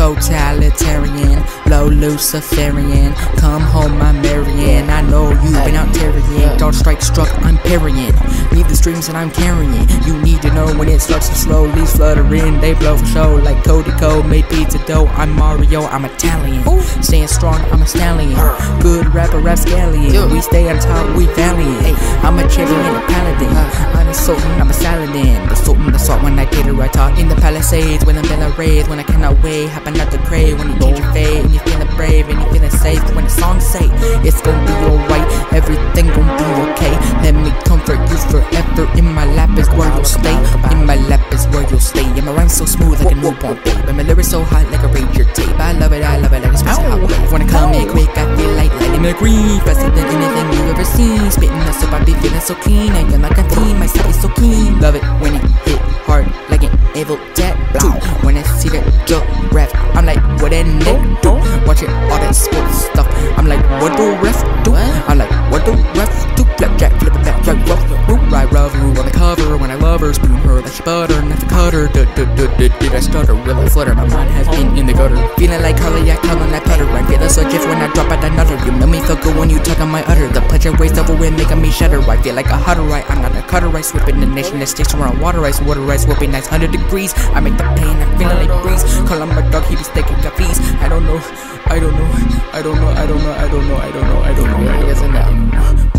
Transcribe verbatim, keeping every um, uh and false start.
totalitarian, low lucifarian. Come home, I'm marrying. I know you've been out tarryin. Dark strike struck, I'm parryin. Leave the streams that I'm carrying. You need to know when it starts to slowly fluttering. They blow for show like Cody Code made pizza dough. I'm Mario, I'm Italian. Staying strong, I'm a stallion. Good rapper, rapscallion. We stay on top, we valiant. I'm a champion, a paladin. I'm a sultan, I'm a saladin. The sultan, the swat when I tater, I talk in the palisades. When I'm in a rave, when I cannot wait, hoppin out the grave. When you change your fate, and you feelin brave, and you feelin safe. When the songs say it's gonna be alright, everything gonna be okay. Let me comfort you forever. In my lap is where you'll stay. In my lap is where you'll stay. And my rhyme's so smooth like a newborn babe. And my lyrics so hot like a rager tape. I love it, I love it like a special hot wave. When I come in quick, I feel like lightning McQueen. Faster than anything you've ever seen. Spitting that soap, I be feeling so keen. I feel like a team, my side is so keen. Love it when it hit hard like an evil tattoo. When I see that giraffe, I'm like, what that neck do? Watching all that sports stuff, I'm like, what do refs do? I'm like, what do refs do? Blackjack, flip it back, right, rough, root, right, rough, root on the cover. When I love her, spoon her like she butter, not the cutter. Did I stutter? Will I flutter? My mind has been in the gutter. Feeling like Carly, I come on that putter. I'm feeling so jiff when I drop out another. You make me feel good when you tug on my udder. The pleasure waste over with, making me shudder. I feel like a hutter, right? I'm not a cutter, right? Sweeping the nation that sticks around water ice, water ice, whooping nice hundred degrees. I make the pain, I'm feeling like breeze. Call on my dog, he be staking coffees. I don't know, I don't know, I don't know, I don't know, I don't know, I don't know, I don't know, I don't know.